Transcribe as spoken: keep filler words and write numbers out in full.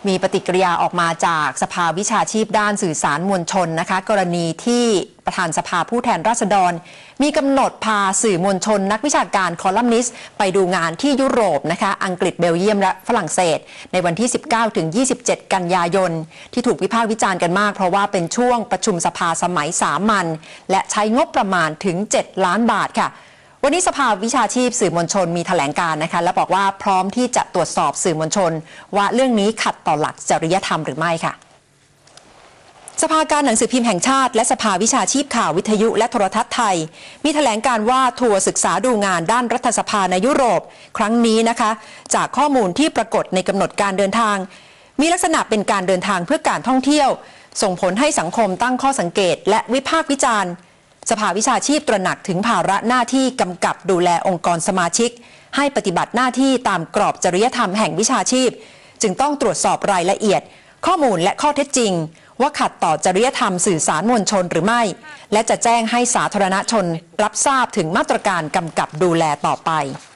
มีปฏิกิริยาออกมาจากสภาวิชาชีพด้านสื่อสารมวลชนนะคะกรณีที่ประธานสภาผู้แทนราษฎรมีกำหนดพาสื่อมวลชนนักวิชาการคอลัมนิสต์ไปดูงานที่ยุโรปนะคะอังกฤษเบลเยียมและฝรั่งเศสในวันที่ สิบเก้าถึงยี่สิบเจ็ด กันยายนที่ถูกวิพากษ์วิจารณ์กันมากเพราะว่าเป็นช่วงประชุมสภาสมัยสามัญและใช้งบประมาณถึงเจ็ดล้านบาทค่ะวันนี้สภาวิชาชีพสื่อมวลชนมีแถลงการนะคะและบอกว่าพร้อมที่จะตรวจสอบสื่อมวลชนว่าเรื่องนี้ขัดต่อหลักจริยธรรมหรือไม่ค่ะสภาการหนังสือพิมพ์แห่งชาติและสภาวิชาชีพข่าววิทยุและโทรทัศน์ไทยมีแถลงการว่าทัวร์ศึกษาดูงานด้านรัฐสภาในยุโรปครั้งนี้นะคะจากข้อมูลที่ปรากฏในกำหนดการเดินทางมีลักษณะเป็นการเดินทางเพื่อการท่องเที่ยวส่งผลให้สังคมตั้งข้อสังเกตและวิพากษ์วิจารณ์สภาวิชาชีพตระหนักถึงภาระหน้าที่กำกับดูแลองค์กรสมาชิกให้ปฏิบัติหน้าที่ตามกรอบจริยธรรมแห่งวิชาชีพจึงต้องตรวจสอบรายละเอียดข้อมูลและข้อเท็จจริงว่าขัดต่อจริยธรรมสื่อสารมวลชนหรือไม่และจะแจ้งให้สาธารณชนรับทราบถึงมาตรการกำกับดูแลต่อไป